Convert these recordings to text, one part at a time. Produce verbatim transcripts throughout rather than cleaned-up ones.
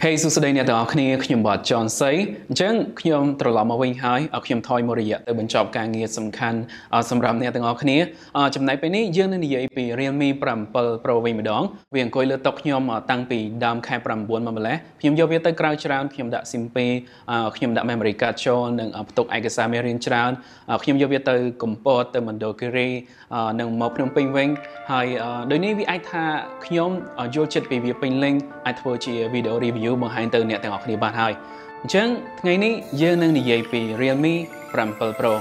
Hey សួស្តីអ្នកទាំងអស់គ្នាខ្ញុំបាទ John សីអញ្ចឹងខ្ញុំត្រឡប់មកវិញហើយខ្ញុំថយមករយៈទៅបញ្ចប់ការងារសំខាន់សម្រាប់អ្នកទាំងអស់គ្នាចំណែកពេលនេះយើងនឹងនិយាយពី Realme 7 Pro វិញម្ដងវាអង្គុយលើតុខ្ញុំតាំងពីដើមខែ9មកម្លេះខ្ញុំយកវាទៅក្រៅច្រើនខ្ញុំដាក់ SIM ពីរខ្ញុំដាក់ memory card ចូលនិងផ្ទុកឯកសារមេរៀនច្រើនខ្ញុំយកវាទៅកំពតទៅមណ្ឌលគិរីនិងមកភ្នំពេញវិញហើយដោយនេះវាអាចថាខ្ញុំយល់ចិត្តពីវាពេញលេញអាចធ្វើជា video review បង្ហាញទៅអ្នកទាំងអស់គ្នាបានហើយអញ្ចឹងថ្ងៃនេះយើងនឹងនិយាយពី Realme 7 Pro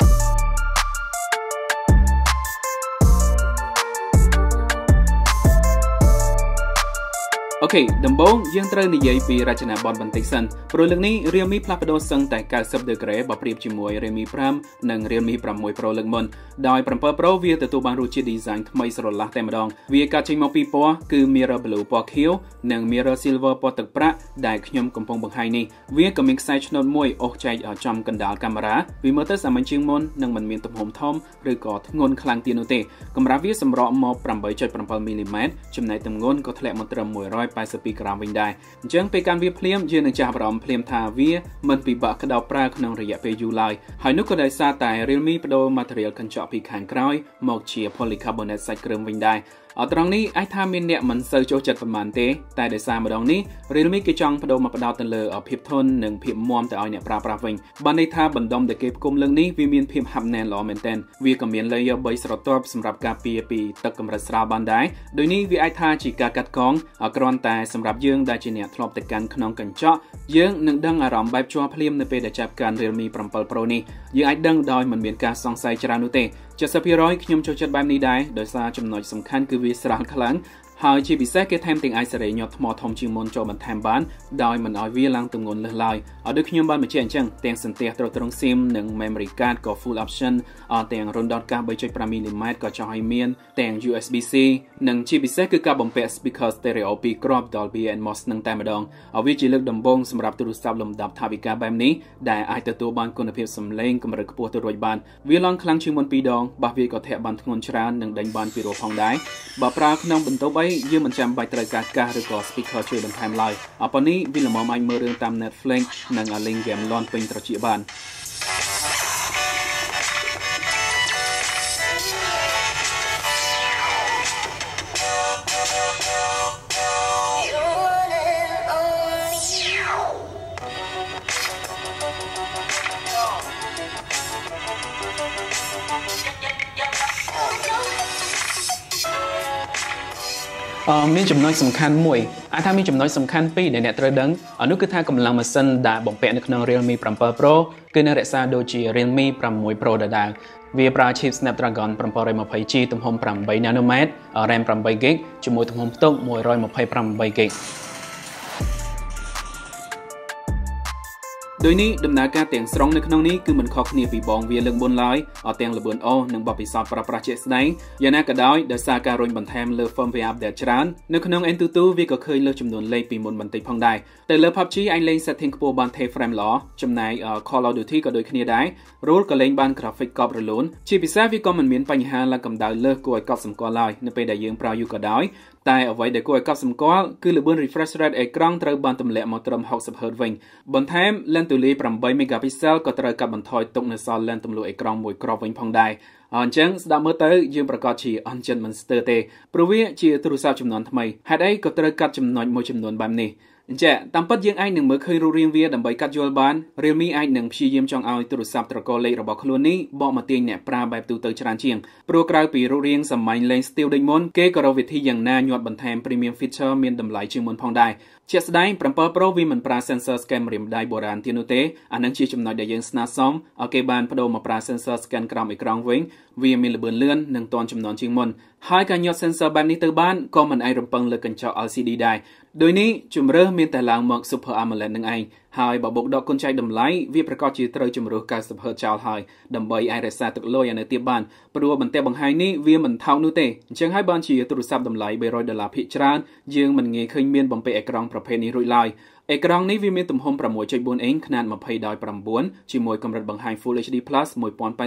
អូខេដំបូងយើងត្រូវនិយាយពីរចនាបថបន្តិចសិនព្រោះលើកនេះ Realme ផ្លាស់ប្ដូរសឹងតែ90 degree បើប្រៀបជាមួយ Realme 5 និង Realme 6 Pro លើកមុនដោយ7 Pro វាទទួលបានរសជាតិ design ថ្មីស្រឡះតែម្ដងវាកាត់ចេញមកពីពណ៌គឺ Mirror Blue ពណ៌ខៀវនិង Mirror Silver ពណ៌ទឹកប្រាក់ដែលខ្ញុំកំពុងបង្ហាញនេះវាក៏មានខ្សែឆ្នូតមួយអូសចែកចំកណ្ដាលកាមេរ៉ាវាមើលទៅសាមញ្ញជាងមុននិងមិនមានទំហំធំឬក៏ធ្ងន់ខ្លាំងទៀតនោះទេកម្រាស់វាសម្រកមក 8.7 មីលីម៉ែត្រចំណែកទម្ងន់ក៏ធ្លាក់មកត្រឹម182ក្រាមវិញដែរអញ្ចឹងពេលកាន់វាភ្លាមយើងនឹងចាប់អារម្មណ៍ភ្លាមថាវាមិនពិបាកក្តោបប្រើក្នុងរយៈពេលយូរឡើយហើយនោះក៏ដោយសារតែ Realme បដូរ material កញ្ចក់ពីខាងក្រោយមកជា polycarbonate សាច់គ្រឿងវិញដែរអត្រង់នេះអាចថាមានអ្នកមិនសូវចូលចិត្តប៉ុន្មានទេតែដោយសារម្ដងនេះ Realme គេចង់បដូរមកផ្ដោតទៅលើភាពធន់និងភាពមាំទៅឲ្យអ្នកប្រើប្រាស់វិញបានន័យថាបណ្ដុំដែលគេផ្គុំលើកនេះវាមានភាពហាប់ណែនល្អមែនទែនវាក៏មាន layer 3ស្រទាប់សម្រាប់ការពារពីទឹកកម្រិតស្រាលបានដែរដោយនេះវាអាចថាជាការកាត់កងគ្រាន់តែសម្រាប់យើងដែលជាអ្នកធ្លាប់ទៅកាន់ក្នុងកញ្ចក់យើងនឹងដឹងអារម្មណ៍បែបជាប់ភ្លាមនៅពេលដែលចាប់កាន់ Realme 7 Pro នេះយើងអាចដឹងដោយមិនមានការសង្ស័យច្រើននោះទេ70% ខ្ញុំចូលចិត្តបែបនេះដែរដោយសារចំណុចសំខាន់គឺវាស្រាលខ្លាំងហើយជាពិសេសគេថែមទាំងអាចសេរីញាត់ថ្មធំជាងមុនចូលបន្ថែមបានដោយមិនឲ្យវាឡើងទម្ងន់លើសឡើយឲ្យដូចខ្ញុំបានបញ្ជាក់អញ្ចឹងទាំងសន្ទះទ្រទ្រង់ SIM និង memory card ក៏ full option ទាំង រំដោតកាស 3.5 មីលីម៉ែត្រក៏ចង់ឲ្យមានទាំង ยู เอส บี C និងជាពិសេសគឺការបំពាក់ speaker stereo ពីរគ្រាប់ Dolby Atmos នឹងតែម្ដងវាជាលើកដំបូងសម្រាប់ទូរស័ព្ទលំដាប់ថវិកាបែបនេះដែលអាចទទួលបានគុណភាពសំឡេងកម្រិតខ្ពស់ទៅរួចបានវាឡើងខ្លាំងជាងមុនពីរដងបាសវាក៏ធាក់បានធ្ងន់ច្រើននិងដេញបានពីរោះផងដែរបើប្រើក្នុងបន្ទប់អីយើងមិនចាំបាច់ត្រូវការកាសឬក៏ speaker ជួយបន្ថែមឡើយអប៉ុណ្នេះវាល្មមអាចមើលរឿងតាម Netflix និងលេងហ្គេមលន់ពេញត្រចៀកបានមានចំណុចសំខាន់មួយអាចថាមានចំណុចសំខាន់ពីរដែលអ្នកត្រូវដឹងនោះគឺថាកម្លាំងម៉ាស៊ីនដែលបំពាក់នៅក្នុង Realme 7 Pro គឺនៅរក្សាដូចជា Realme 6 Pro ដដែលវាប្រើ chip Snapdragon 720 G ទំហំ8 nanometer RAM 8 GB ជាមួយទំហំផ្ទុក128 GBដោយនេះដំណើរការទាំងស្រុងនៅក្នុងនេះគឺមិនខុសគ្នាពីបងវាលើកមុនឡើយទាំងល្បឿនអូសនិងបទពិសោធន៍ប្រើប្រាស់ជាក់ស្ដែងយ៉ាងណាក៏ដោយដោយសារការរុញបន្ថែមលើ firmware update ច្រើននៅក្នុង N ยี่สิบสอง វាក៏ឃើញលើចំនួនលេខពីមុនបន្តិចផងដែរទៅលើ pub g អាចលេង setting ខ្ពស់បាន ថេរ frame ល្អចំណែក Call of Duty ក៏ដូចគ្នាដែរ Rule ក៏លេងបាន graphic កប់រលូនជាពិសេសវាក៏មិនមានបញ្ហាឡើងកម្ដៅលើសគួរឲ្យកត់សម្គាល់ឡើយនៅពេលដែលយើងប្រើយូរក៏ដោយតែអ្វីដែលគួរឲ្យកត់សម្គាល់គឺល្បឿន refresh rate អេក្រង់ត្រូវបានទម្លាក់មកត្រឹម sixty hertz វិញបន្ថែម lens ទូលាយeight មេហ្គាពីសែលក៏ត្រូវកាត់បន្ថយទុកនៅសល់ lens ទម្លុះអេក្រង់មួយគ្រាប់វិញផងដែរអញ្ចឹងស្ដាប់មើលទៅយើងប្រកាសជាអន់ចិត្តមិនស្ទើរទេព្រោះវាជាទូរស័ព្ទចំនួនថ្មីហេតុអីក៏ត្រូវកាត់ចំណុចមួយចំនួនបែបនេះអញ្ចឹងតាមពិតយើងអាចនឹងមើលឃើញរូបរាងវាដើម្បីកាត់យល់បាន Realme អាចនឹងព្យាយាមចង់ឲ្យទូរស័ព្ទត្រកូលលេខរបស់ខ្លួននេះបកមកទាញអ្នកប្រើបែបទូទៅច្រើនជាងព្រោះក្រៅពីរូបរាងសាមញ្ញលេងស្ទីលដូចមុនគេក៏រកវិធីយ៉ាងណាញាត់បន្ថែម premium feature មានតម្លៃជាងមុនផងដែរជាក់ស្ដែង7 Pro វាមិនប្រើ sensor scan ម្រាមដៃបុរាណទៀតនោះទេអានឹងជាចំណុចដែលយើងស្នើសុំឲ្យគេបានបដូរមកប្រើ sensor scan ក្រោមអេក្រង់វិញវាមានល្បឿនលឿននិងទាន់ចំនួនជាងមុនហើយការញាត់ sensor បែបនេះទៅបានក៏មិនអាចរំពឹងលើកញ្ចក់ แอล ซี ดี ដែរដោយនេះជំរឿសមានតែឡើងមក Super AMOLED នឹងឯងហើយបើបុកដកគុណចែកតម្លៃវាប្រកាសជាត្រូវជំរុះកៅសិបហឺតចោលហើយដើម្បីអាចរក្សាទឹកលុយឲ្យនៅទៀតបានព្រោះបន្ទះបង្ហាញនេះវាមិនថោកនោះទេអញ្ចឹងហើយបានជាទូរស័ព្ទតម្លៃបីរយដុល្លារភាគច្រើនយើងមិនងាយឃើញមានបំពេអេក្រង់ប្រភេទនេះរួចឡើយអេក្រង់នេះវាមានទំហំ 6.4 អ៊ីងខ្នាត 20 ដោយ 9 ជាមួយកម្រិតបង្ហាញ Full เอช ดี Plus 1080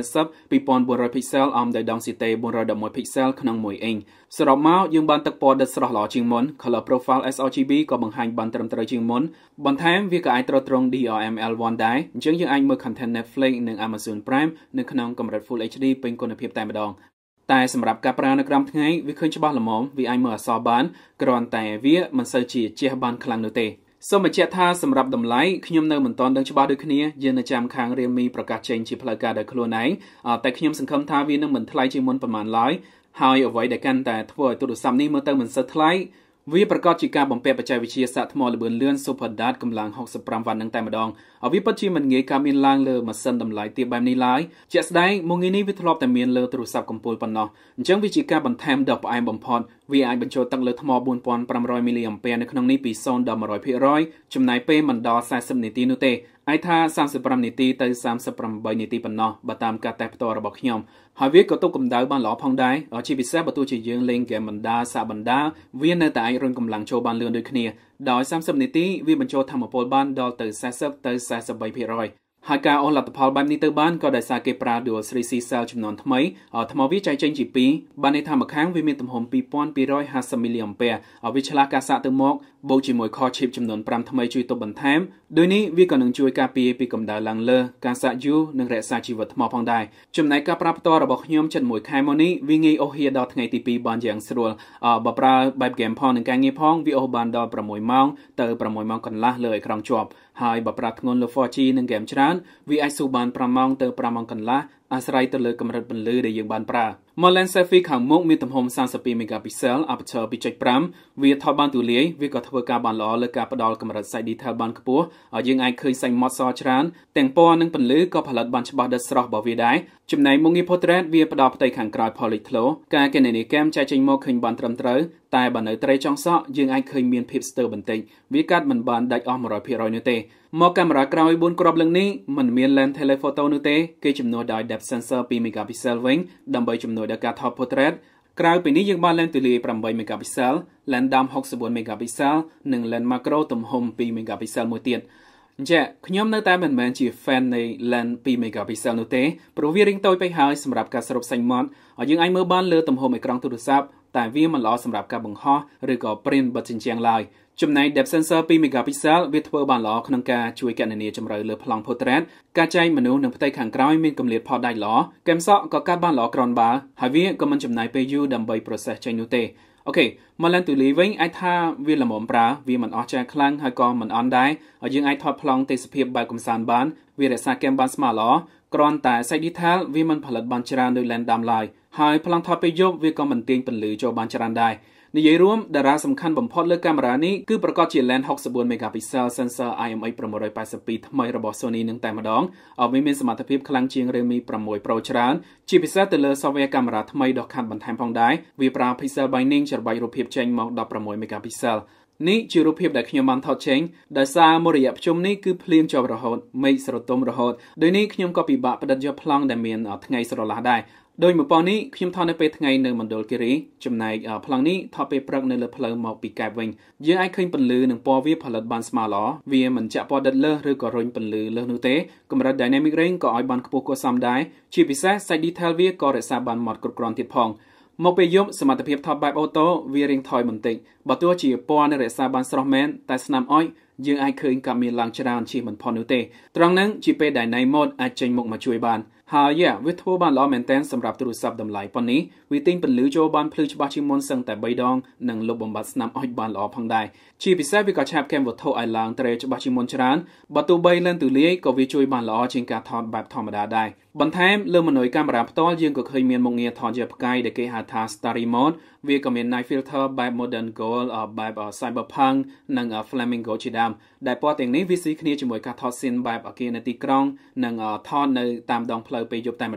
2400 pixel អមដោយដង់ស៊ីតេ 411 pixel ក្នុង1អ៊ីងសរុបមកយើងបានទឹកពណ៌ដិតស្រស់ល្អជាងមុន Color Profile เอส อาร์ จี บี ក៏បង្ហាញបានត្រឹមត្រូវជាងមុនបន្ថែមវាក៏អាចទ្រាំទ្រង់ ดี อาร์ เอ็ม แอล one ដែរអញ្ចឹងយើងអាចមើល content Netflix និង Amazon Prime នៅក្នុងកម្រិត Full เอช ดี ពេញគុណភាពតែម្ដងតែសម្រាប់ការប្រើនៅក្រោមថ្ងៃវាឃើញច្បាស់ល្មមវាអាចមើលអក្សរបានគ្រាន់តែវាមិនសូវជាជះបានខ្លាំងនោះទេសូមបញ្ជាក់ថាសម្រាប់តម្លៃខ្ញុំនៅមិនទាន់ដឹងច្បាស់ដូចគ្នាយើងនៅចាំខាង Realme ប្រកាសចេញជាផ្លូវការដោយខ្លួនឯងតែខ្ញុំសង្ឃឹមថាវានឹងមិនថ្លៃជាងមុនប៉ុន្មានឡើយហើយអ្វីដែលកាន់តែធ្វើឲ្យទូរស័ព្ទនេះមើលទៅមិនសូវថ្លៃវាប្រកាសជាការបំពាក់បច្ចេកវិទ្យាសាកថ្មល្បឿនលឿន Super Dart កម្លាំង 65 វ៉ាត់នឹងតែម្ដងវាពិតជាមិនងាយកើតមានឡើងលើម៉ាស៊ីនតម្លៃទាបបែបនេះឡើយជាក់ស្ដែងមុននេះវាធ្លាប់តែមានលើទូរស័ព្ទកំពូលប៉ុណ្ណោះអញ្ចឹងវាជាការបន្ថែមដ៏ផ្អែមបំផុតវាអាចបញ្ចូលទឹកលើថ្ម four thousand five hundred មីលីអាំពែនៅក្នុងនេះពី zero ដល់ one hundred percent ចំណាយពេលមិនដល់ forty នាទីនោះទេអាចថា thirty-five នាទីទៅ thirty-eight នាទីប៉ុណ្ណោះបើតាមការតេស្តផ្ទាល់របស់ខ្ញុំហើយវាក៏ទប់កម្ដៅបានល្អផងដែរជាពិសេសបើទោះជាយើងលេងហ្គេមបណ្ដាសាកបណ្ដាវានៅតែអាចរុញកម្លាំងចូលបានលឿនដូចគ្នាដោយthirtyនាទីវាបញ្ចូលថាមពលបានដល់ទៅfortyទៅ forty-three percentហើយការអូសលទ្ធផលបែបនេះទៅបានក៏ដោយសារគេប្រើ Dual three C cell ចំនួនថ្មីថ្មវាចែកចេញជាពីរបានន័យថាម្ខាងវាមានទំហំ two thousand two hundred fifty មីលីអាំពែវាឆ្លាស់ការសាកទៅមកបូកជាមួយ Core chip ចំនួនfiveថ្មីជួយទប់បន្ថែមដូចនេះវាក៏នឹងជួយការពារពីកម្ដៅឡើងលើការសាកយូរនិងរក្សាជីវិតថ្មផងដែរចំណែកការប្រើផ្ទាល់របស់ខ្ញុំជិតមួយខែមកនេះវាងាយអូសហៀដល់ថ្ងៃទីtwoបានយ៉ាងស្រួលបើប្រើបែប game ផងនិងការងារផងវាអូសបានដល់sixម៉ោងទៅsixម៉ោងកន្លះលើអេក្រង់ជាប់ហើយបើប្រើធ្ងន់លើ four G និង game ច្រើនវាអាចស៊ូបានfiveម៉ោងទៅfiveម៉ោងកន្លះអាស្រ័យទៅលើកម្រិតពន្លឺដែលយើងបានប្រើមក lens selfie ខាងមុខមានទំហំthirty-two មេហ្គាពីកសែល aperture two point five វាថតបានទូលាយវាក៏ធ្វើការបានល្អលើការផ្ដល់កម្រិតសាច់ detail បានខ្ពស់ហើយយើងអាចឃើញសាច់ម៉ត់សច្រើនទាំងពណ៌និងពន្លឺក៏ផលិតបានច្បាស់ដិតស្រស់របស់វាដែរចំណែកមុខងារ portrait វាផ្ដល់ផ្ទៃខាងក្រោយ polish glow ការគណនា cam ចែកចេញមកឃើញបានត្រឹមត្រូវតែបើនៅត្រីចុងសក់យើងអាចឃើញមានភាពស្ទើរបន្តិចវាកាត់មិនបានដាច់អស់one hundred percentនោះទេមកកាមេរ៉ាក្រោយfourគ្រាប់លើកនេះមិនមាន lens telephoto នោះទេគេជំនួសដោយ depth sensor two មេហ្គាពីកសែលវិញដើម្បីជំនួយដល់ការថត portrait ក្រៅពីនេះយើងបាន lens ទូលាយeightមេហ្គាពីកសែល lens ដាំsixty-fourមេហ្គាពីកសែលនិង lens macro ទំហំtwoមេហ្គាពីកសែលមួយទៀតអញ្ចឹងខ្ញុំនៅតែមិនមែនជា fan នៃ lens twoមេហ្គាពីកសែលនោះទេព្រោះវារៀងតូចពេកហើយសម្រាប់ការសរុបសាច់ម៉ត់ហើយយើងអាចមើលបានលើទំហំអេក្រង់ទូរស័ព្ទតែវាមិនល្អសម្រាប់ការបង្ហោះឬក៏ print បិទជញ្ជាំងឡើយចំណែក depth sensor twoមេហ្គាពីកសែលវាធ្វើបានល្អក្នុងការជួយគណនាជម្រៅលើប្លង់ portrait ការចែកមនុស្សនិងផ្ទៃខាងក្រោយមានកម្រិតផតដាច់ល្អកែមសក់ក៏កាត់បានល្អក្រនបើហើយវាក៏មិនចំណាយពេលយូរដើម្បី process ចេញនោះទេអូខេមកឡើងទូលាយវិញអាចថាវាល្មមប្រើវាមិនអស់ចាខ្លាំងហើយក៏មិនអន់ដែរហើយយើងអាចថតប្លង់ទេសភាពបែបកំសាន្តបានវារក្សាកែមបានស្មើល្អគ្រាន់តែ side detail វាមិនផលិតបានច្រើនដោយ lens ដាំឡើយហើយប្លង់ថតពេលយប់វាក៏មិនទាញពន្លឺចូលបានច្រើនដែរនិយាយរួមតារាសំខាន់បំផុតលើកាមេរ៉ានេះគឺប្រកាសជា lens sixty-fourមេហ្គាពីកសែល sensor I M X five eighty-twoថ្មីរបស់ Sony នឹងតែម្ដងវាមានសមត្ថភាពខ្លាំងជាង Realme six Pro ច្រើនជាពិសេសទៅលើ software កាមេរ៉ាថ្មីដ៏ខាត់បន្ថែមផងដែរវាប្រើ pixel binding ច្របាច់រូបភាពចេញមកsixteenមេហ្គាពីកសែលនេះជារូបភាពដែលខ្ញុំបានថតចេញដោយសារមួយរយៈប្រជុំនេះគឺភ្លៀងជាប់រហូតមេឃស្រទុំរហូតដោយនេះខ្ញុំក៏ពិបាកផ្ដិតយកប្លង់ដែលមានថ្ងៃស្រឡះដែរដោយមួយប៉ុននេះខ្ញុំថតនៅពេលថ្ងៃនៅមណ្ឌលគិរីចំណែកប្លង់នេះថតពេលព្រឹកនៅលើផ្លូវមកពីកែបវិញយើងអាចឃើញពន្លឺនិងពណ៌វាផលិតបានស្មើល្អវាមិនចាក់ពណ៌ដិតលើសឬក៏រុញពន្លឺលើសនោះទេកម្រិត dynamic range ក៏ឲ្យបានខ្ពស់គួរសមដែរជាពិសេស side detail វាក៏រក្សាបានម៉ត់គ្រប់គ្រាន់ទៀតផងមកពេលយប់សមត្ថភាពថតបែបអូតូវារៀងថយបន្តិចបើទោះជាពណ៌នៅរក្សាបានស្រស់មែនតែស្នាមអុយយើងអាចឃើញកាមានឡើងច្រើនជាមិនផុតនោះទេត្រង់ហ្នឹងជាពេលដែល night mode អាចចេញមុខមកជួយបានហើយយ៉ាវាធ្វើបានល្អមែនទែនសម្រាប់ទូរស័ព្ទតម្លៃប៉ុណ្នេះវាទិញពន្លឺចូលបានភ្លឺច្បាស់ជាងមុនសឹងតែthreeដងនិងលុបបំបាត់ស្នាមអុចបានល្អផងដែរជាពិសេសវាក៏ឆាប់កែមវត្ថុឲ្យឡើងត្រេច្បាស់ជាងមុនច្រើនបើទោះបីលឿនទូលាយក៏វាជួយបានល្អជាងការថតបែបធម្មតាដែរបន្ថែមលើម៉នុយកាមេរ៉ាផ្ទាល់យើងក៏ឃើញមានមុខងារថតជាផ្កាយដែលគេហៅថា Starry Mode វាក៏មាន night filter បែប modern gold បែប cyberpunk និង flamingo ជាដើមដែលពណ៌ទាំងនេះវាស៊ីគ្នាជាមួយការថត scene បែបអគារនៅទីក្រុងនិងថតនៅតាមដងផ្លូវពេលយប់តែម្ដង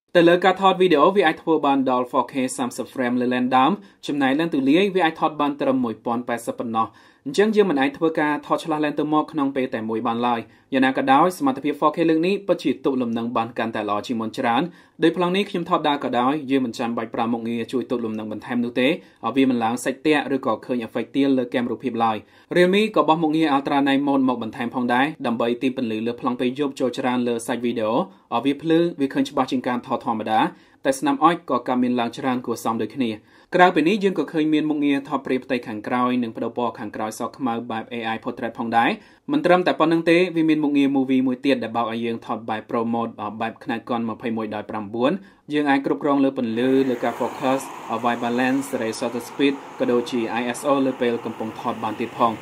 แต่เลือกการทอดวิดีโอวิไอทัวร์บันดอล โฟร์เค สามสิบ เฟรมเลยแลนดามจำนายแลนตุเลียวิไอทอดบันเติมมวยปอนแปดสิบปนอจังยังมันไอทัวร์การทอดชลาแลนตัวมอกขนมเปแต่มวยบันลายยานากระดาวสมาร์ทเพีย โฟร์เค เรื่องนี้ประจิตตุลมนังบันการแต่ลอจิมอนจรานโดยพลังนี้ขยมทอดดากระดาวยืมมันจำใบปรามงเงียช่วยตุลมนังบันแทมนูเตเอาวีมันล้างใส่เตะหรือก่อเคยเอฟเฟกต์เตียเลยแกมรูปพิบลายเรียลมีก็บอกมงเงียอัลตราในโหมดหมอกบันแทมพองได้ดำใบตีเป็นหรือเลือพลังไปยบโจจรานเลยใส่วิดีโอเอาวีพลื้วิเคยฉบับจิงการทอดธรรมดาแต่สนามอ้อยก็กำมินลางชรานกัวซอมโดยขณีกล่าวไปนี้ยังก็เคยมีมงเงียทอปรีบไตขังกราวหนึ่งประดปอขังกราวซอกมาแบบ เอ ไอ พอร์เทรตพองได้มันเติมแต่ปอนนังเตวิมินมงเงียมูวีมวยเตียดแต่เบาไอยังทอดแบบโปรโมทแบบขนาดก่อนมาพายมวยได้ปรำบ้วนยังไอกรุบกรองเลือปนลือเลือการโฟกัสเอาไว้บาลานซ์เรย์ซอร์สปีดกระโดดจี ไอ เอส โอ เลือเปลกำปงทอดบานติดพอง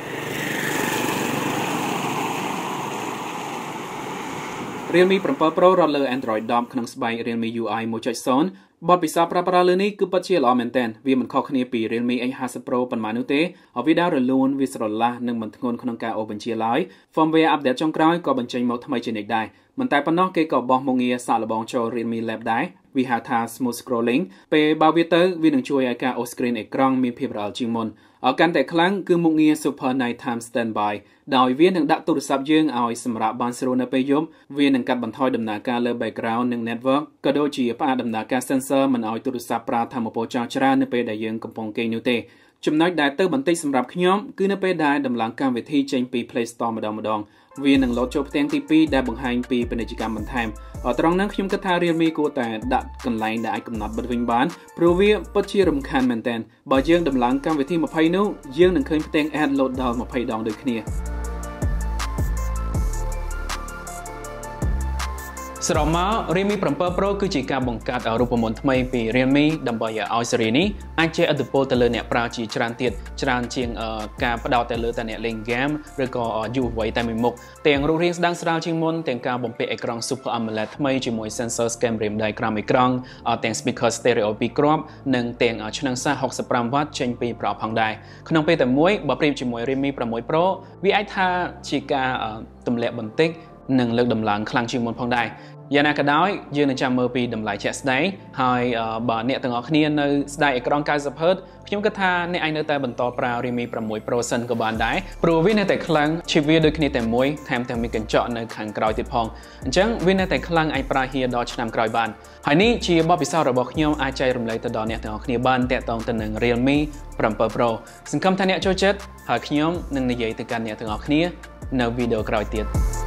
เรียลมีปรำเปอร์โปรรอเลอร์ Android ดอมขนมสบายเรียลมี ยู ไอ โมจัยซอนบอดปิซาปราปราเลนี้คือปัจเจลอเมนเทนวีมันข้อขณีปีเรียลมี เอ ห้าสิบ Pro ปันมานุเตเอาวิดาเรลูนวิสรลาหนึ่งมันทงนขนมการโอบัญชีไลฟ์ฟอร์มเวียอัปเดตจงกร้อยก็บัญชีหมดทำไมเจนิกได้มันแต่ปนนอกเกก็บอกมงเงียสาลบองโชเรียลมีแลบได้วิหาทาสมูทสครอลลิ่งเปบาวิเตอร์วิหนึ่งช่วยอาการโอสกรีนเอกกล้องมีเพียบเราจิงมนเอาการแต่ครั้งคือมงเงียซูเปอร์ไนท์ไทม์สแตนบายดาวเวียนหนึ่งดักตุรสับยื่งเอาสำหรับบานสโรนไปยมเวียนหนึ่งกัดบันทอยดำนาการเลอแบ็กกราวน์หนึ่งเน็ตเวิร์กก็โดยจีป้าดำนาการเซนเซอร์มันเอาตุรสับปราทำโปรจาชราในเปได้ยังกำปองเกนิวเตจุดน้อยได้เตอร์บันติสำหรับขยมคือในเปได้ดำหลังการวิธีเจนปี Play Store มาดองมาดองเวียนหนึ่งโหลดโจบเตียงทีปีได้บังคับปีเป็นกิจกรรมบันเทิงเอาตรงนั้นขยมกระทาเรียนมีกูแต่ดัดกันไลน์ได้กำหนดบัดวิงบานเพราะว่าปัจจัยรำคาญแมนเทนบ่ยังดำหลังการวิธีมาพายนู้ยังหนึ่งเคยเตียงแอดโหลดดาวมาพายดองโดยขณีสำหรับมาเรียลมีปรำเปอร์โปรคือจีการบังคับเอารูปมนต์ทำไมปีเรียลมีดำบอยเอาซีรีนี้อาจจะอัดโปรแต่เลยเนี่ยปราจีจรานเตียดจรานเชียงการประดาวแต่เลยแต่เนี่ยเล่นเกมหรือก็อยู่ไว้แต่ไม่มุกเตียงรูเรียงดังสาวเชียงมนเตียงการบ่มเปเอกรังซูเปอร์อัมเลตทำไมจีมวยเซนเซอร์สแกมเรียมได้กรามอีกรังเตียงสปีกเกอร์สเตอริโอปีกรอบหนึ่งเตียงชนังซ่าหกสิบปรามวัตเชนปีปราพังได้ขนมเปแต่มวยบ่เปรียบจีมวยเรียลมีประมวยโปรวิไอท่าจีการตุ่มเละบันติกหนึ่งเลือกดำหลังคลังเชียงมนพังได้ยานาก็ได้ยืนในจำเมื่อปีดำไหลเช็ดได้ให้บ่เนี่ยตั้งออกเนี่ยในได้เอกรองการสะเพิดขยมกระทาในไอเนอร์แต่บรรทอปราเรียมีประมวยโปรเซนกับบานได้โปรวิในแต่ครั้งชีวิตโดยคณิตแต่มวยแถมแต่มีกันเจาะในขังกรอยติดพองจังวิในแต่ครั้งไอปราเฮียดอชนำกรอยบานหายนี้ชีบอพิซาระบอกขยมอาใจรำเลยตะดอนเนี่ยตั้งออกเนี่ยบานแต่ตองตั้งหนึ่งเรียลมีปรำเปอร์โปรซึ่งคำทันเนี่ยโจเจ็ดหากขยมหนึ่งในใหญ่ตั้งการเนี่ยตั้งออกเนี่ยในวิดีโอกรอยติด